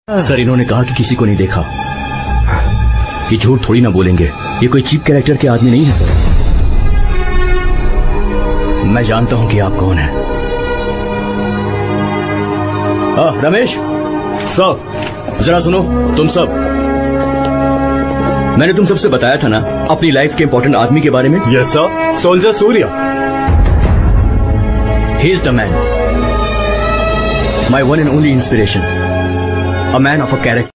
Sir इन्होंने कहा कि किसी को नहीं देखा। ये झूठ थोड़ी ना बोलेंगे, ये कोई चीप कैरेक्टर के आदमी नहीं है सर। मैं जानता हूं कि आप कौन हैं। रमेश सर जरा सुनो, तुम सब, मैंने तुम सबसे बताया था ना अपनी लाइफ के इंपॉर्टेंट आदमी के बारे में। Yes sir, soldier Surya. He is the man, my one and only inspiration, a man of a character.